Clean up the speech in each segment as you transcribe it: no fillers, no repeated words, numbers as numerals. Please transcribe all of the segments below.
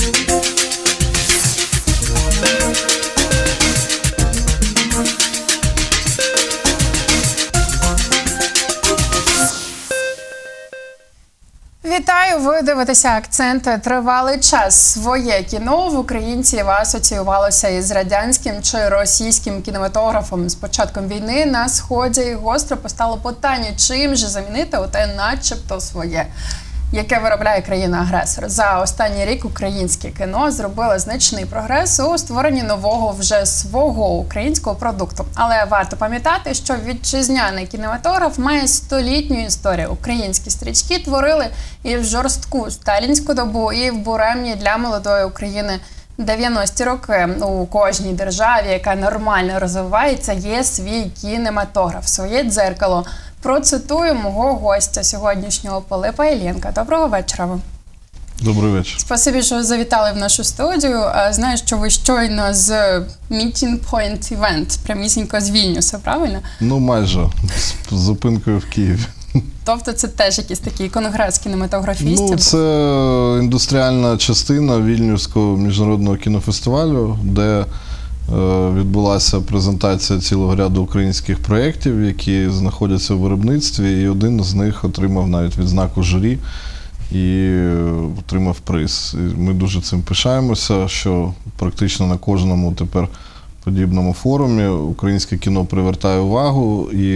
Вітаю! Ви дивитеся «Акценти». Тривалий час своє кіно в українців асоціювалося із радянським чи російським кінематографом. З початком війни на Сході гостро постало питання, чим же замінити оте начебто своє, яке виробляє країна-агресор. За останній рік українське кіно зробило значний прогрес у створенні нового вже свого українського продукту. Але варто пам'ятати, що вітчизняний кінематограф має столітню історію. Українські стрічки творили і в жорстку сталінську добу, і в буремні для молодої України 90-ті роки. У кожній державі, яка нормально розвивається, є свій кінематограф, своє дзеркало. Процитую мого гостя сьогоднішнього Пилипа Іллєнка. Доброго вечора вам. Добрий вечір. Спасибі, що завітали в нашу студію. Знаю, що ви щойно з Meeting Point Event, прямісінько з Вільнюса, правильно? Ну, майже. З зупинкою в Києві. Тобто це теж якийсь такий конгрес кінематографістів? Ну, це індустріальна частина Вільнюського міжнародного кінофестивалю, де відбулася презентація цілого ряду українських проєктів, які знаходяться у виробництві, і один з них отримав навіть відзнаку журі і отримав приз. І ми дуже цим пишаємося, що практично на кожному тепер подібному форумі українське кіно привертає увагу, і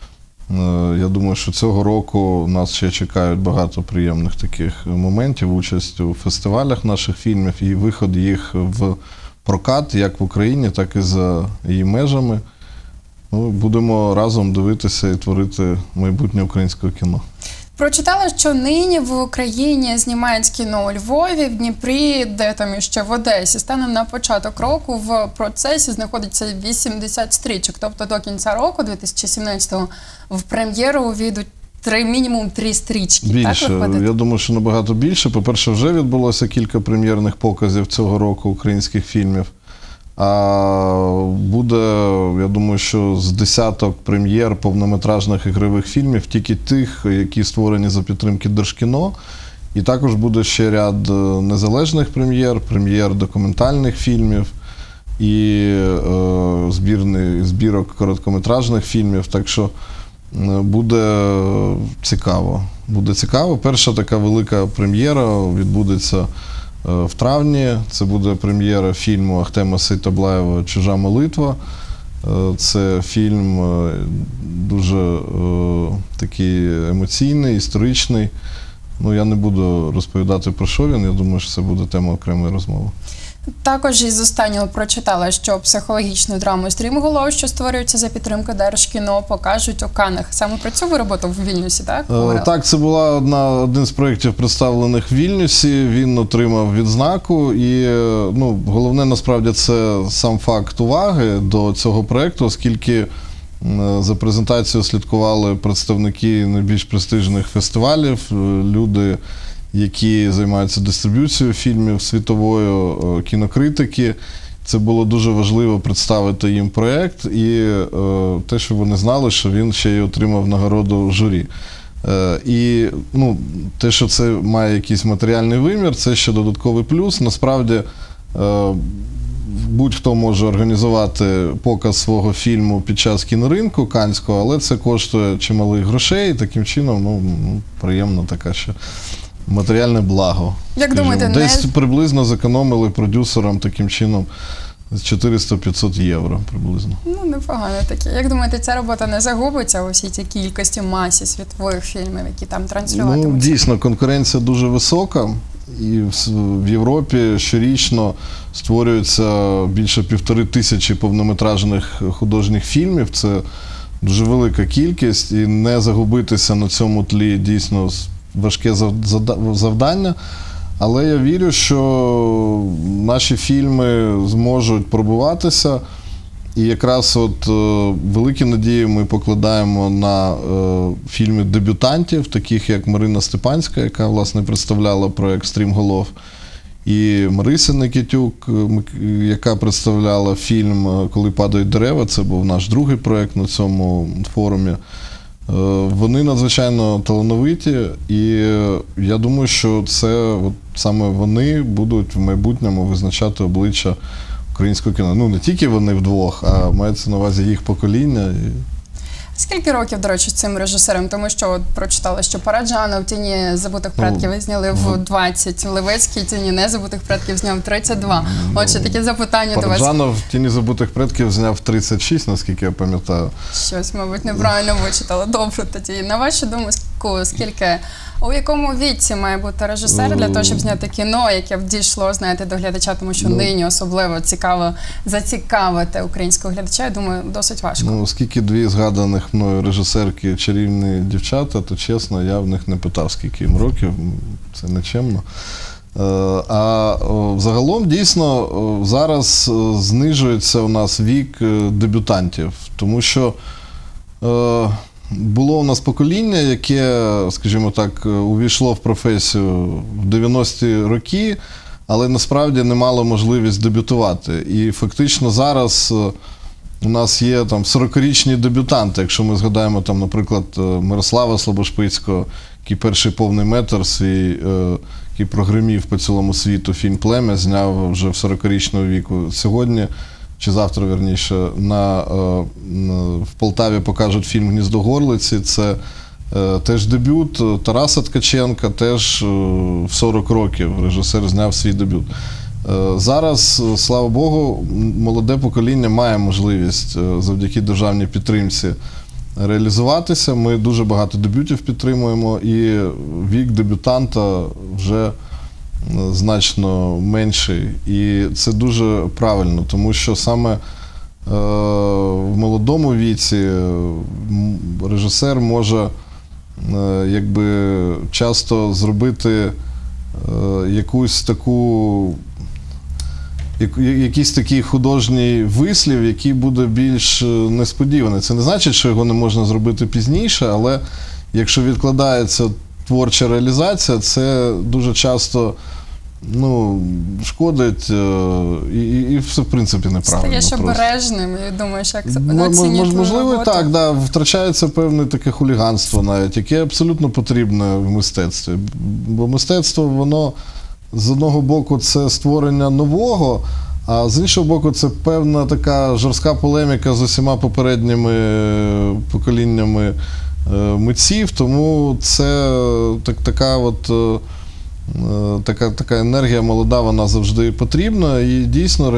я думаю, що цього року нас ще чекають багато приємних таких моментів, участь у фестивалях наших фільмів і виход їх в прокат як в Україні, так і за її межами. Ну, будемо разом дивитися і творити майбутнє українського кіно. Прочитала, що нині в Україні знімають кіно у Львові, в Дніпрі, де там іще в Одесі. Станом на початок року в процесі знаходиться 80 стрічок. Тобто до кінця року, 2017-го, в прем'єру увійдуть мінімум 3 стрічки. Більше. Так, я думаю, що набагато більше. По-перше, вже відбулося кілька прем'єрних показів цього року українських фільмів. А буде, я думаю, що з десяток прем'єр повнометражних ігрових фільмів, тільки тих, які створені за підтримки Держкіно. І також буде ще ряд незалежних прем'єр документальних фільмів і збірок короткометражних фільмів. Так що буде цікаво. Буде цікаво. Перша така велика прем'єра відбудеться в травні. Це буде прем'єра фільму Ахтема Сейтаблаєва «Чужа молитва». Це фільм дуже такий емоційний, історичний. Ну, я не буду розповідати про що він, я думаю, що це буде тема окремої розмови. Також із останнього прочитала, що психологічну драму «Стрімголов», що створюється за підтримки Держкіно, покажуть у Каннах. Саме про цю ви роботу в Вільнюсі, так? Так, це була один з проєктів, представлених в Вільнюсі. Він отримав відзнаку. І головне, насправді, це сам факт уваги до цього проєкту, оскільки за презентацією слідкували представники найбільш престижних фестивалів, люди, які займаються дистриб'юцією фільмів світовою, кінокритики. Це було дуже важливо представити їм проєкт і те, що вони знали, що він ще й отримав нагороду журі. І те, що це має якийсь матеріальний вимір, це ще додатковий плюс. Насправді, будь-хто може організувати показ свого фільму під час кіноринку канського, але це коштує чималих грошей, і таким чином приємно така ще матеріальне благо. Як думаєте, десь приблизно зекономили продюсерам таким чином 400-500 євро приблизно. Ну, непогано таке. Як думаєте, ця робота не загубиться у всій цій кількості масі світових фільмів, які там транслюватимуться? Ну, дійсно, конкуренція дуже висока. І в Європі щорічно створюється більше 1500 повнометражних художніх фільмів. Це дуже велика кількість, і не загубитися на цьому тлі дійсно важке завдання. Але я вірю, що наші фільми зможуть пробиватися. І якраз великі надії ми покладаємо на фільми дебютантів, таких як Марина Степанська, яка, власне, представляла проєкт «Стрімголов», і Мариса Никитюк, яка представляла фільм «Коли падають дерева». Це був наш другий проєкт на цьому форумі. Вони надзвичайно талановиті, і я думаю, що це от саме вони будуть в майбутньому визначати обличчя українського кіно. Ну, не тільки вони вдвох, а мається на увазі їх покоління. Скільки років, до речі, цим режисерам? Тому що от прочитала, що Параджанов «Тіні забутих предків» зняли в 20, Левицький «Тіні незабутих предків» зняв 32. Отже, таке запитання до вас. Параджанов «Тіні забутих предків» зняв 36, наскільки я пам'ятаю. Щось, мабуть, неправильно вичитала. Добре тоді. На вашу думку, скільки, у якому віці має бути режисер для того, щоб зняти кіно, яке б дійшло, знаєте, до глядача, тому що нині особливо цікаво зацікавити українського глядача, я думаю, досить важко. Ну, оскільки дві згаданих мною режисерки чарівні дівчата, то чесно, я в них не питав, скільки їм років, це нечемно. А загалом, дійсно, зараз знижується у нас вік дебютантів, тому що було у нас покоління, яке, скажімо так, увійшло в професію в 90-ті роки, але насправді не мало можливість дебютувати. І фактично зараз у нас є там 40-річні дебютанти, якщо ми згадаємо, там, наприклад, Мирослава Слабошпицького, який перший повний метр свій, який прогримів по цілому світу, фільм «Плем'я» зняв вже в 40-річного віку. Сьогодні, чи завтра, вірніше, в Полтаві покажуть фільм «Гніздо горлиці». Це теж дебют Тараса Ткаченка, теж в 40 років режисер зняв свій дебют. Зараз, слава Богу, молоде покоління має можливість завдяки державній підтримці реалізуватися. Ми дуже багато дебютів підтримуємо, і вік дебютанта вже значно менший. І це дуже правильно, тому що саме в молодому віці режисер може якби часто зробити якийсь такий художній вислів, який буде більш несподіваний. Це не значить, що його не можна зробити пізніше, але якщо відкладається творча реалізація, це дуже часто шкодить і все, в принципі, неправильно. Стаєш обережним і думаєш, як це оцінювати можливо, роботу. так, да, втрачається певне таке хуліганство навіть, яке абсолютно потрібне в мистецтві. Бо мистецтво, воно з одного боку це створення нового, а з іншого боку це певна така жорстка полеміка з усіма попередніми поколіннями митців, тому це така енергія молода, вона завжди потрібна. І дійсно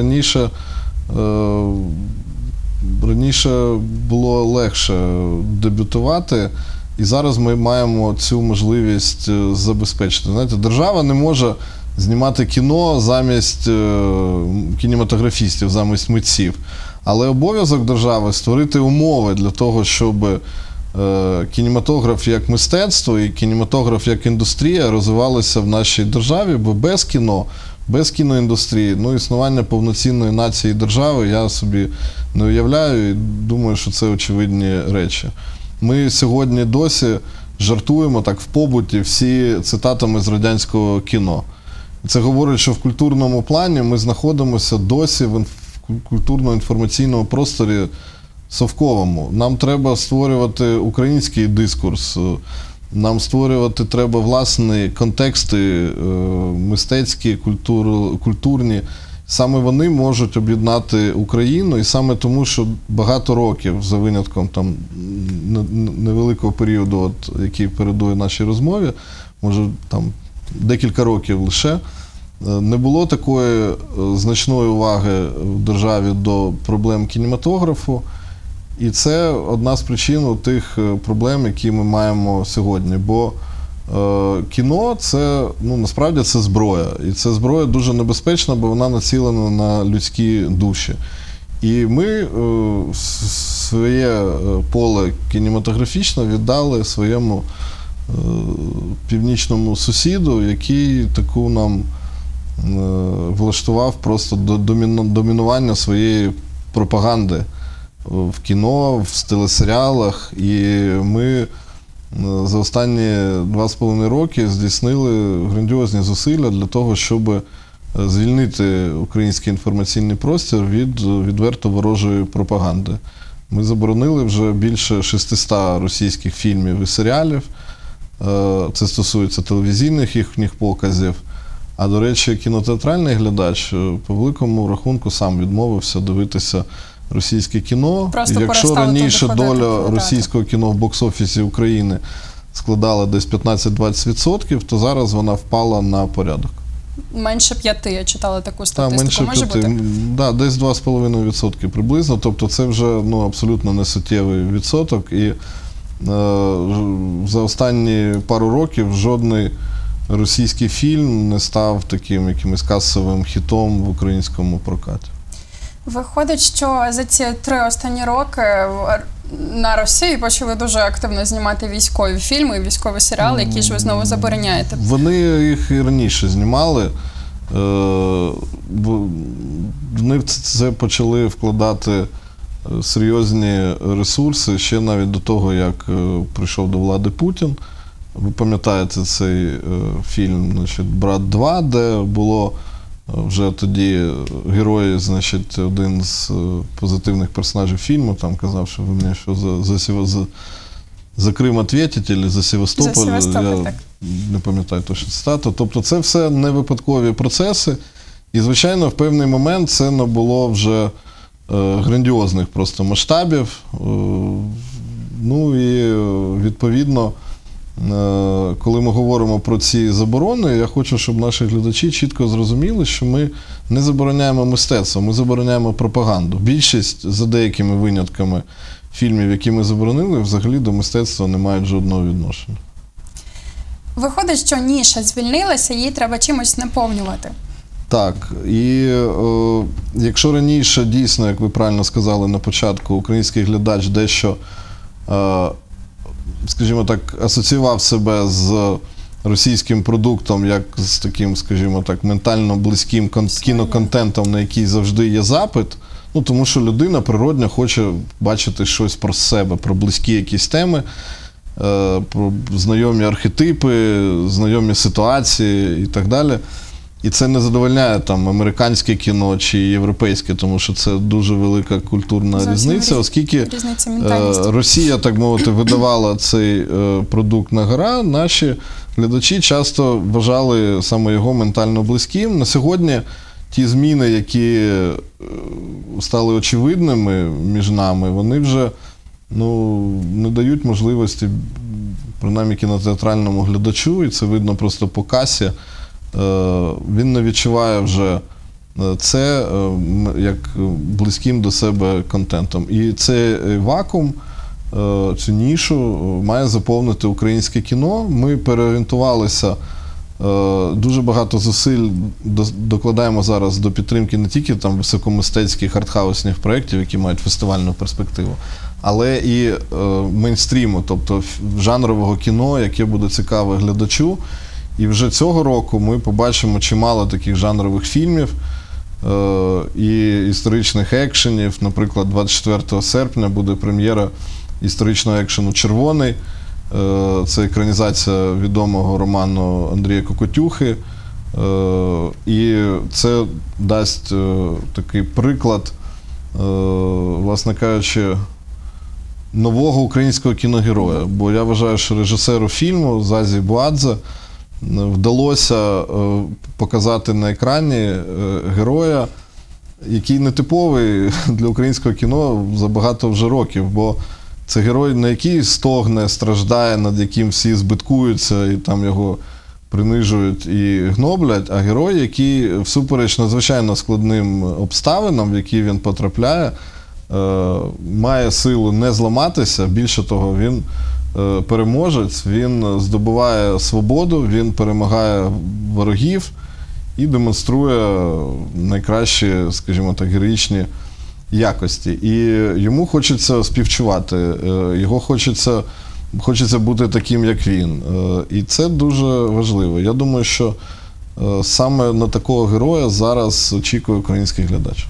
раніше було легше дебютувати, і зараз ми маємо цю можливість забезпечити. Знаєте, держава не може знімати кіно замість кінематографістів, замість митців. Але обов'язок держави створити умови для того, щоб кінематограф як мистецтво і кінематограф як індустрія розвивалися в нашій державі, бо без кіно, без кіноіндустрії, існування повноцінної нації і держави я собі не уявляю і думаю, що це очевидні речі. Ми сьогодні досі жартуємо так в побуті всі цитатами з радянського кіно. Це говорить, що в культурному плані ми знаходимося досі в культурно-інформаційному просторі совковому. Нам треба створювати український дискурс, нам створювати треба власні контексти мистецькі, культурні. Саме вони можуть об'єднати Україну, і саме тому, що багато років, за винятком там невеликого періоду, який передує нашій розмові, може там декілька років лише, не було такої значної уваги в державі до проблем кінематографу. І це одна з причин тих проблем, які ми маємо сьогодні. Бо кіно – це, насправді, це зброя. І ця зброя дуже небезпечна, бо вона націлена на людські душі. І ми своє поле кінематографічне віддали своєму північному сусіду, який таку нам влаштував просто домінування своєї пропаганди в кіно, в телесеріалах. І ми за останні 2,5 роки здійснили грандіозні зусилля для того, щоб звільнити український інформаційний простір від відверто ворожої пропаганди. Ми заборонили вже більше 600 російських фільмів і серіалів. Це стосується телевізійних їхніх показів. А, до речі, кінотеатральний глядач по великому рахунку сам відмовився дивитися російське кіно. Просто якщо раніше туди ходити, доля російського кіно в бокс-офісі України складала десь 15-20%, то зараз вона впала на порядок. Менше 5, я читала таку статистику. Менше може 5, бути? да, десь 2,5% приблизно. Тобто це вже абсолютно несуттєвий відсоток. І за останні пару років жодний російський фільм не став таким якимось касовим хітом в українському прокаті. Виходить, що за ці 3 останні роки на Росії почали дуже активно знімати військові фільми, військові серіали, які ж ви знову забороняєте. Вони їх і раніше знімали. Вони в це почали вкладати серйозні ресурси ще навіть до того, як прийшов до влади Путін. Ви пам'ятаєте цей фільм, значить, «Брат 2», де було вже тоді герой, значить, один з позитивних персонажів фільму, там казав, що ви мені що за Крим відповідите, або за Севастополь, За Севастополь, так. Не пам'ятаю точно цитату. Тобто це все не випадкові процеси. І, звичайно, в певний момент це набуло вже грандіозних просто масштабів. Ну і, відповідно, коли ми говоримо про ці заборони, я хочу, щоб наші глядачі чітко зрозуміли, що ми не забороняємо мистецтво, ми забороняємо пропаганду. Більшість, за деякими винятками, фільмів, які ми заборонили, взагалі до мистецтва не мають жодного відношення. Виходить, що ніша звільнилася, її треба чимось наповнювати. Так, і якщо раніше дійсно, як ви правильно сказали на початку, український глядач дещо, скажімо так, асоціював себе з російським продуктом, як з таким, скажімо так, ментально близьким кіноконтентом, на який завжди є запит, ну, тому що людина природньо хоче бачити щось про себе, про близькі якісь теми, про знайомі архетипи, знайомі ситуації і так далі. І це не задовольняє там американське кіно чи європейське, тому що це дуже велика культурна різниця, оскільки Росія, так мовити, видавала цей продукт на гора, наші глядачі часто вважали саме його ментально близьким. На сьогодні ті зміни, які стали очевидними між нами, вони вже не дають можливості, принаймні кінотеатральному глядачу, і це видно просто по касі, він не відчуває вже це як близьким до себе контентом. І цей вакуум, цю нішу має заповнити українське кіно. Ми переорієнтувалися, дуже багато зусиль докладаємо зараз до підтримки не тільки там високомистецьких артхаусних проєктів, які мають фестивальну перспективу, але і мейнстріму, тобто жанрового кіно, яке буде цікаве глядачу. І вже цього року ми побачимо чимало таких жанрових фільмів і історичних екшенів. Наприклад, 24 серпня буде прем'єра історичного екшену «Червоний». Це екранізація відомого роману Андрія Кокотюхи. І це дасть такий приклад, власне кажучи, нового українського кіногероя. Бо я вважаю, що режисеру фільму Зазі Буадзе вдалося показати на екрані героя, який не типовий для українського кіно за багато вже років, бо це герой, на який стогне, страждає, над яким всі збиткуються і там його принижують і гноблять, а герой, який всупереч надзвичайно складним обставинам, в які він потрапляє, має силу не зламатися, більше того, він переможець, він здобуває свободу, він перемагає ворогів і демонструє найкращі, скажімо так, героїчні якості. І йому хочеться співчувати, його хочеться бути таким, як він. І це дуже важливо. Я думаю, що саме на такого героя зараз очікує український глядач.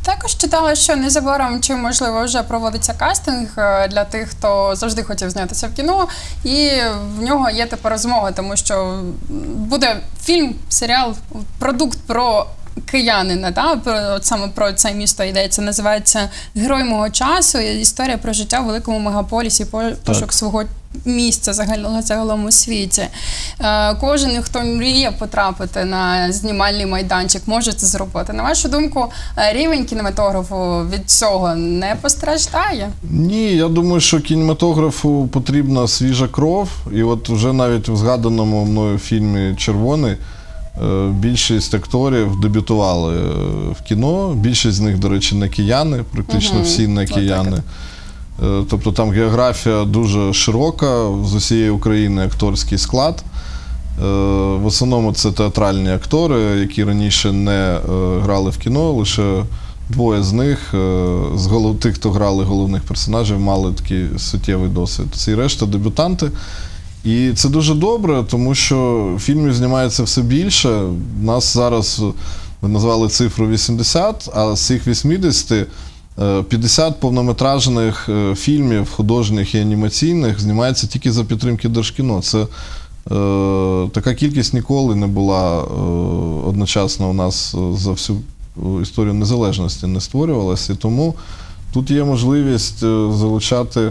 Також читала, що незабаром чи, можливо, вже проводиться кастинг для тих, хто завжди хотів знятися в кіно, і в нього є тепер змога, тому що буде фільм, серіал, продукт про киянина, от саме про це місто йдеться, називається «Герой мого часу», історія про життя в великому мегаполісі, пошук свого місця загалом у світі. Кожен, хто мріє потрапити на знімальний майданчик, може це зробити. На вашу думку, рівень кінематографу від цього не постраждає? Ні, я думаю, що кінематографу потрібна свіжа кров. І от вже навіть в згаданому мною фільмі «Червоний» більшість акторів дебютували в кіно. Більшість з них, до речі, не кияни, практично всі не кияни. Тобто там географія дуже широка, з усієї України акторський склад. В основному це театральні актори, які раніше не грали в кіно, лише двоє з них, тих, хто грали головних персонажів, мали такий суттєвий досвід. Всі решта дебютанти. І це дуже добре, тому що фільмів знімається все більше. У нас зараз, ви назвали цифру 80, а з цих 80 50 повнометражних фільмів, художніх і анімаційних, знімається тільки за підтримки Держкіно. Це така кількість ніколи не була одночасно у нас за всю історію незалежності не створювалася. І тому тут є можливість залучати,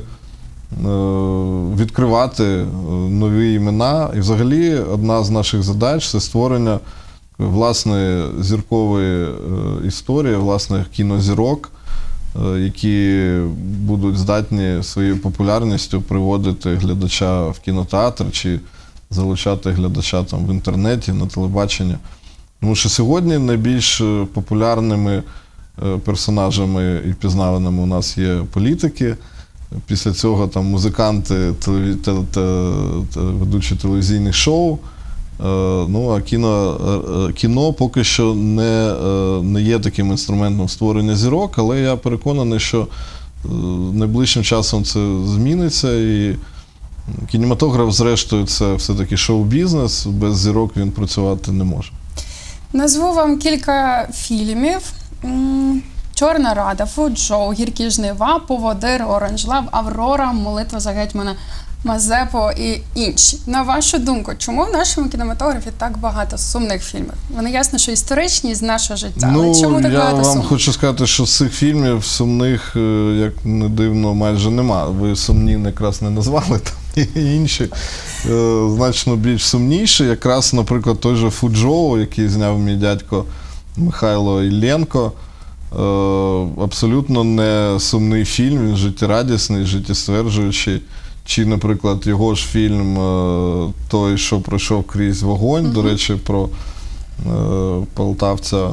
відкривати нові імена. І взагалі одна з наших задач – це створення власної зіркової історії, власних кінозірок, які будуть здатні своєю популярністю приводити глядача в кінотеатр чи залучати глядача там в інтернеті, на телебаченні. Тому що сьогодні найбільш популярними персонажами і впізнаваними у нас є політики. Після цього там музиканти, ведучі телевізійних шоу. Ну, а кіно поки що не є таким інструментом створення зірок, але я переконаний, що найближчим часом це зміниться, і кінематограф, зрештою, це все-таки шоу-бізнес, без зірок він працювати не може. Назву вам кілька фільмів. «Чорна Рада», «Фуджоу», «Гіркі жнива», «Поводир», «Оранж Лав», «Аврора», «Молитва за гетьмана Мазепу» і інші. На вашу думку, чому в нашому кінематографі так багато сумних фільмів? Вони ясно, що історичні з нашого життя, але чому так багато сумних? Я вам хочу сказати, що з цих фільмів сумних, як не дивно, майже нема. Ви сумні якраз не назвали, там є інші значно більш сумніші. Якраз, наприклад, той же «Фуджоу», який зняв мій дядько Михайло Іллєнко, абсолютно не сумний фільм, він життєрадісний, життєстверджуючий. Чи, наприклад, його ж фільм «Той, що пройшов крізь вогонь», до речі, про полтавця,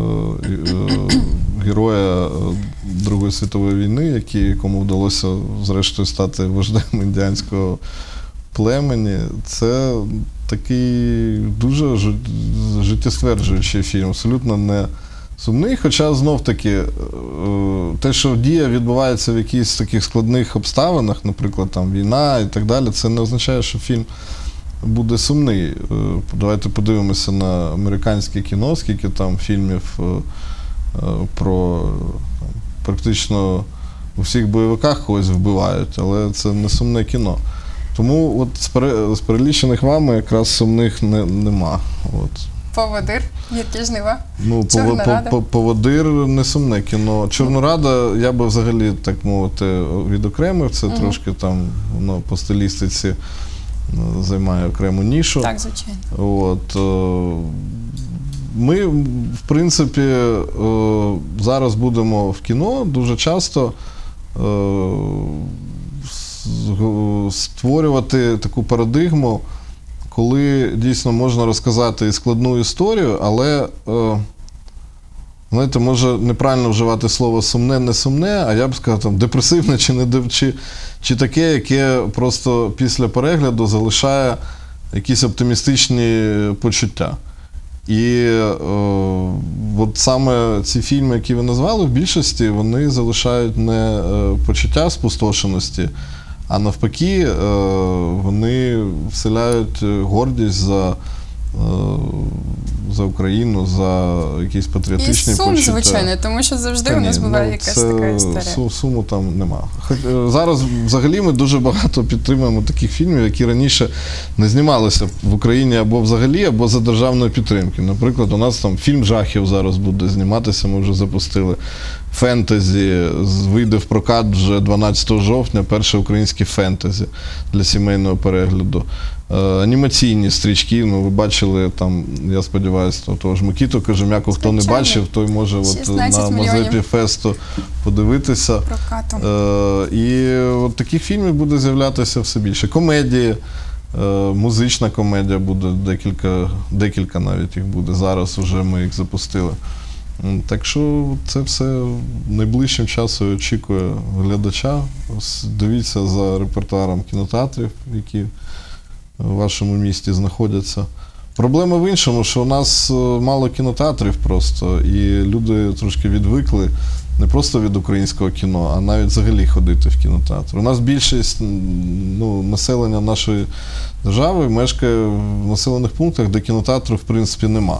героя Другої світової війни, якому вдалося, зрештою, стати вождем індіанського племені. Це такий дуже життєстверджуючий фільм, абсолютно не сумний, хоча знов-таки те, що дія відбувається в якихось таких складних обставинах, наприклад, там війна і так далі, це не означає, що фільм буде сумний. Давайте подивимося на американське кіно, скільки там фільмів про практично у всіх бойовиках когось вбивають, але це не сумне кіно. Тому от з перелічених вами якраз сумних нема. От. «Поводир», «Гіркі жнива», ну, «Чорна Рада». «Поводир» не сумне кіно. «Чорну Раду» я би взагалі, так мовити, відокремив. Це трошки там, воно по стилістиці займає окрему нішу. Так, звичайно. От. Ми, в принципі, зараз будемо в кіно дуже часто створювати таку парадигму, коли дійсно можна розказати і складну історію, але, знаєте, може неправильно вживати слово сумне, не сумне, а я б сказав, там, депресивне чи таке, яке просто після перегляду залишає якісь оптимістичні почуття. І от саме ці фільми, які ви назвали, в більшості вони залишають не почуття спустошеності, а навпаки, вони вселяють гордість за за Україну, за якісь патріотичні І сум, почуття. звичайно, тому що завжди Та у нас ні, буває якась така історія. Суму там нема. Зараз взагалі ми дуже багато підтримуємо таких фільмів, які раніше не знімалися в Україні або взагалі, або за державної підтримки. Наприклад, у нас там фільм жахів зараз буде зніматися, ми вже запустили. Фентезі, вийде в прокат вже 12 жовтня, перше українське фентезі для сімейного перегляду. Анімаційні стрічки, ну ви бачили там, я сподіваюся, того ж Микиту Кожем'яку, хто не бачив, той може от на Мазепі Фесту подивитися. І от таких фільмів буде з'являтися все більше. Комедії, музична комедія буде, декілька навіть їх буде, зараз вже ми їх запустили. Так що це все найближчим часом очікує глядача. Дивіться за репертуаром кінотеатрів, які в вашому місті знаходяться. Проблема в іншому, що у нас мало кінотеатрів просто, і люди трошки відвикли не просто від українського кіно, а навіть взагалі ходити в кінотеатр. У нас більшість населення нашої держави мешкає в населених пунктах, де кінотеатру в принципі нема.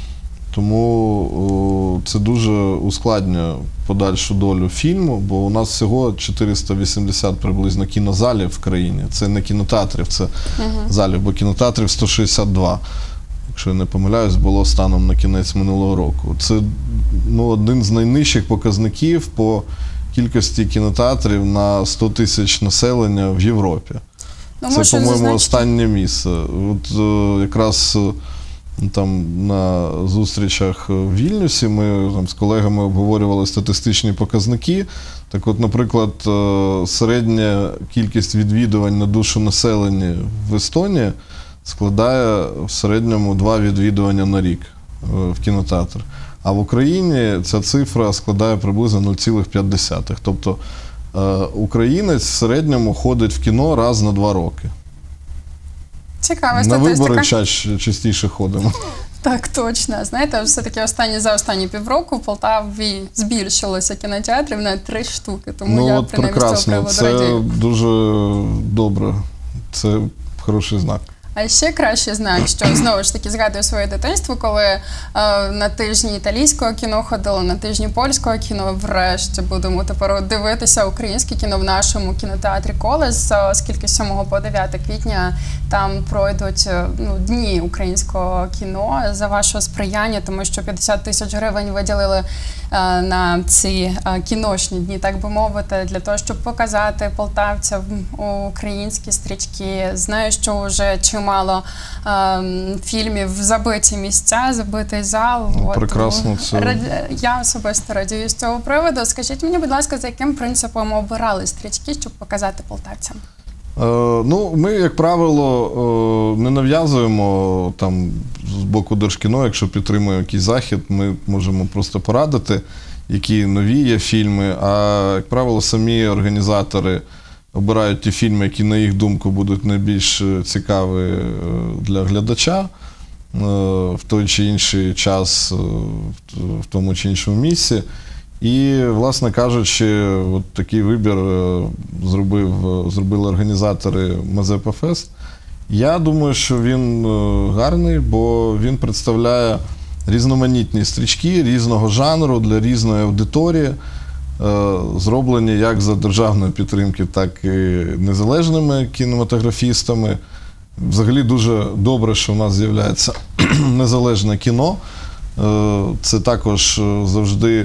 Тому це дуже ускладнює подальшу долю фільму, бо у нас всього 480 приблизно кінозалів в країні. Це не кінотеатрів, це залів, бо кінотеатрів 162, якщо я не помиляюсь, було станом на кінець минулого року. Це один з найнижчих показників по кількості кінотеатрів на 100 тисяч населення в Європі. Це, по-моєму, останнє місце. От якраз там на зустрічах в Вільнюсі ми там з колегами обговорювали статистичні показники. Так от, наприклад, середня кількість відвідувань на душу населення в Естонії складає в середньому 2 відвідування на рік в кінотеатр. А в Україні ця цифра складає приблизно 0,5. Тобто українець в середньому ходить в кіно раз на 2 роки. Цікава статистика. На вибори частіше ходимо. Так, точно. Знаєте, все-таки за останні півроку в Полтаві збільшилося кінотеатрів на 3 штуки. Тому я принаймні з цього приводу радію. Це дуже добре. Це хороший знак. А ще кращий знак, що знову ж таки згадую своє дитинство, коли на тижні італійського кіно ходили, на тижні польського кіно, врешті будемо тепер дивитися українське кіно в нашому кінотеатрі «Колес», оскільки з 7 по 9 квітня там пройдуть дні українського кіно за вашого сприяння, тому що 50 тисяч гривень виділили на ці кіношні дні, так би мовити, для того, щоб показати полтавцям українські стрічки. Знаю, що вже чимало фільмів забиті місця, забитий зал. Прекрасно. Я особисто радію з цього приводу. Скажіть мені, будь ласка, за яким принципом обирали стрічки, щоб показати полтавцям? Ми, як правило, не нав'язуємо там з боку Держкіно, якщо підтримує якийсь захід, ми можемо просто порадити, які нові є фільми, а, як правило, самі організатори обирають ті фільми, які, на їх думку, будуть найбільш цікаві для глядача в той чи інший час, в тому чи іншому місці. І, власне кажучи, от такий вибір зробили організатори Мазепа Фест. Я думаю, що він гарний, бо він представляє різноманітні стрічки різного жанру для різної аудиторії, зроблені як за державної підтримки, так і незалежними кінематографістами. Взагалі дуже добре, що в нас з'являється незалежне кіно. Це також завжди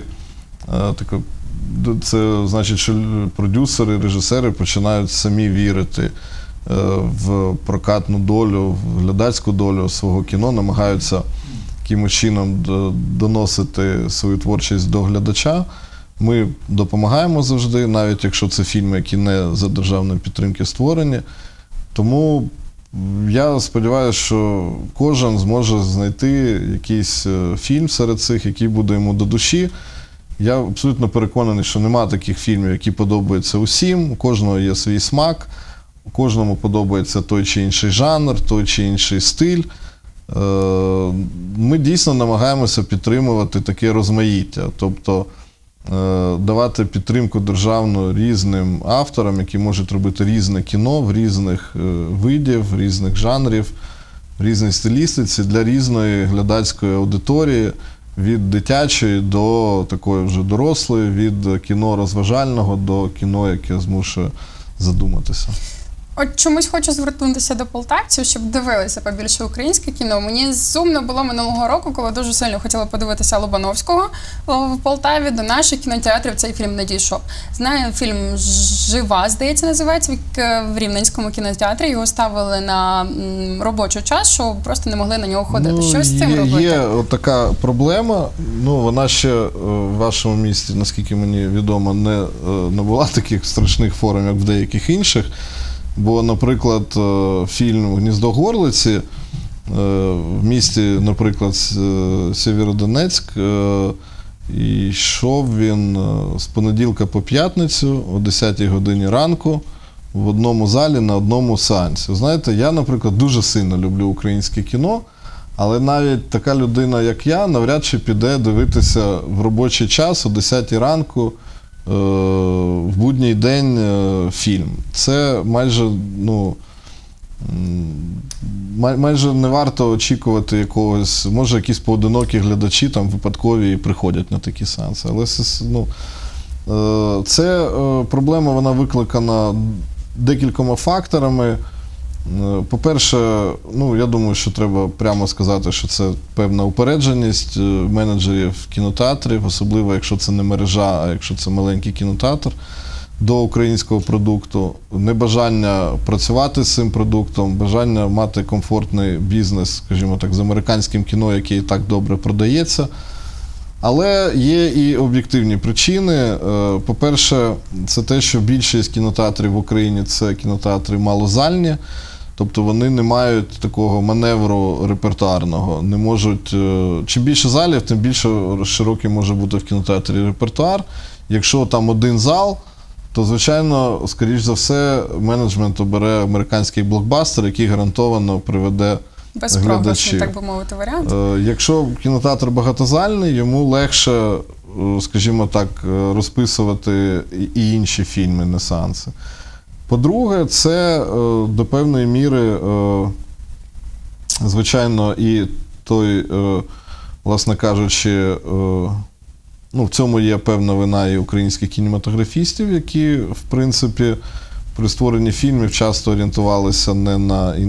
це значить, що продюсери, режисери починають самі вірити в прокатну долю, в глядацьку долю свого кіно, намагаються якимось чином доносити свою творчість до глядача. Ми допомагаємо завжди, навіть якщо це фільми, які не за державної підтримки створені. Тому я сподіваюся, що кожен зможе знайти якийсь фільм серед цих, який буде йому до душі. Я абсолютно переконаний, що немає таких фільмів, які подобаються усім. У кожного є свій смак, у кожному подобається той чи інший жанр, той чи інший стиль. Ми дійсно намагаємося підтримувати таке розмаїття, тобто давати підтримку державну різним авторам, які можуть робити різне кіно в різних видів, різних жанрів. в різній стилістиці для різної глядацької аудиторії, від дитячої до такої вже дорослої, від кіно розважального до кіно, яке змушує задуматися. От чомусь хочу звернутися до полтавців, щоб дивилися побільше українське кіно. Мені сумно було минулого року, коли дуже сильно хотіла подивитися Лобановського в Полтаві. До наших кінотеатрів цей фільм не дійшов. Знаю, фільм «Жива», здається, називається, в Рівненському кінотеатрі. Його ставили на робочий час, що просто не могли на нього ходити. Що з цим робити? Є така проблема. Вона ще в вашому місті, наскільки мені відомо, не була таких страшних форм, як в деяких інших. Бо, наприклад, фільм «Гніздо Горлиці» в місті, наприклад, Сєвєродонецьк, і йшов він з понеділка по п'ятницю о 10-й годині ранку в одному залі на одному сеансі. Знаєте, я, наприклад, дуже сильно люблю українське кіно, але навіть така людина, як я, навряд чи піде дивитися в робочий час о 10-й ранку в будній день фільм. Це майже не варто очікувати якогось, може якісь поодинокі глядачі там випадкові і приходять на такі сеанси. Але це проблема, вона викликана декількома факторами. По-перше, я думаю, що треба прямо сказати, що це певна упередженість менеджерів кінотеатрів, особливо якщо це не мережа, а якщо це маленький кінотеатр, до українського продукту. Небажання працювати з цим продуктом, бажання мати комфортний бізнес, скажімо так, з американським кіно, яке і так добре продається. Але є і об'єктивні причини. По-перше, це те, що більшість кінотеатрів в Україні – це кінотеатри малозальні, тобто вони не мають такого маневру репертуарного. Не можуть, чим більше залів, тим більше широкий може бути в кінотеатрі репертуар. Якщо там один зал, то, звичайно, скоріш за все, менеджмент обере американський блокбастер, який гарантовано приведе безпрограшний, так би мовити, варіант. Якщо кінотеатр багатозальний, йому легше, скажімо так, розписувати і інші фільми, не сеанси. По-друге, це до певної міри, звичайно, і той, власне кажучи, в цьому є певна вина і українських кінематографістів, які, в принципі, при створенні фільмів часто орієнтувалися не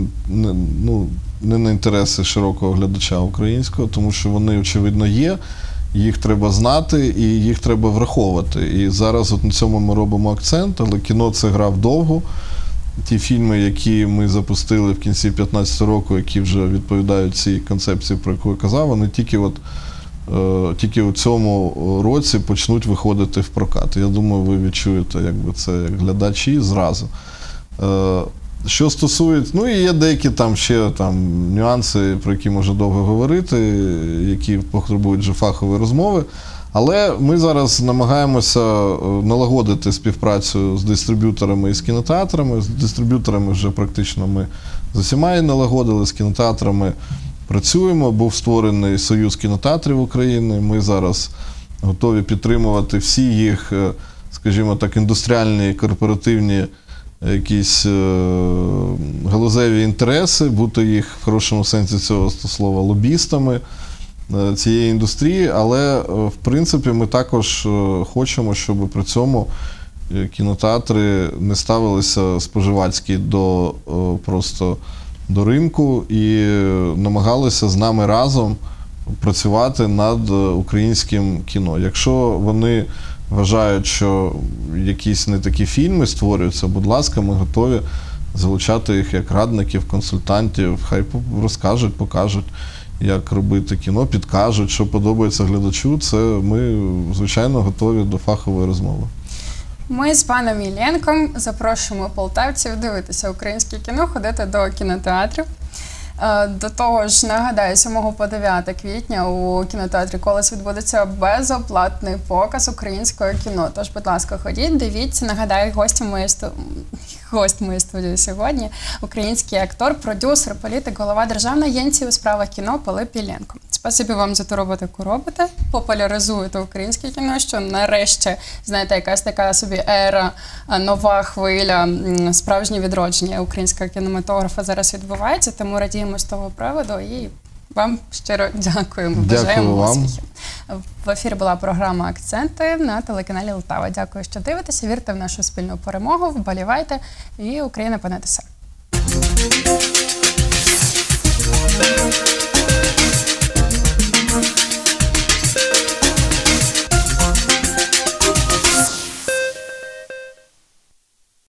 на інтереси широкого глядача українського, тому що вони, очевидно, є, їх треба знати і їх треба враховувати. І зараз на цьому ми робимо акцент, але кіно це гра вдовго. Ті фільми, які ми запустили в кінці 2015 року, які вже відповідають цій концепції, про яку я казав, вони тільки у цьому році почнуть виходити в прокат. Я думаю, ви відчуєте це як глядачі зразу. Що стосується, і є деякі ще нюанси, про які можна довго говорити, які потребують вже фахової розмови. Але ми зараз намагаємося налагодити співпрацю з дистриб'юторами і з кінотеатрами. З дистриб'юторами вже практично ми з усіма її налагодили, з кінотеатрами працюємо. Був створений Союз кінотеатрів України. Ми зараз готові підтримувати всі їх, скажімо так, індустріальні, корпоративні якісь галузеві інтереси, бути їх в хорошому сенсі цього слова лобістами цієї індустрії, але в принципі ми також хочемо, щоб при цьому кінотеатри не ставилися споживацьки до ринку і намагалися з нами разом працювати над українським кіно. Якщо вони вважають, що якісь не такі фільми створюються, будь ласка, ми готові залучати їх як радників, консультантів, хай розкажуть, покажуть, як робити кіно, підкажуть, що подобається глядачу. Це ми, звичайно, готові до фахової розмови. Ми з паном Іллєнком запрошуємо полтавців дивитися українське кіно, ходити до кінотеатрів. До того ж, нагадаю, 7 по 9 квітня у кінотеатрі «Колос» відбудеться безоплатний показ українського кіно. Тож, будь ласка, ходіть, дивіться. Нагадаю, гость моєї студії сьогодні – український актор, продюсер, політик, голова Державної агенції у справах кіно Пилип Іллєнко. Спасибі вам за ту роботу, яку робите. Популяризуєте українське кіно, що нарешті, знаєте, якась така собі ера, нова хвиля, справжнє відродження українського кінематографа зараз відбувається, тому радіємо з того приводу і вам щиро дякуємо. Бажаємо вам. успіхів. В ефірі була програма «Акценти» на телеканалі Лтава. Дякую, що дивитеся, вірте в нашу спільну перемогу, вболівайте, і Україна понад усе. Thank you.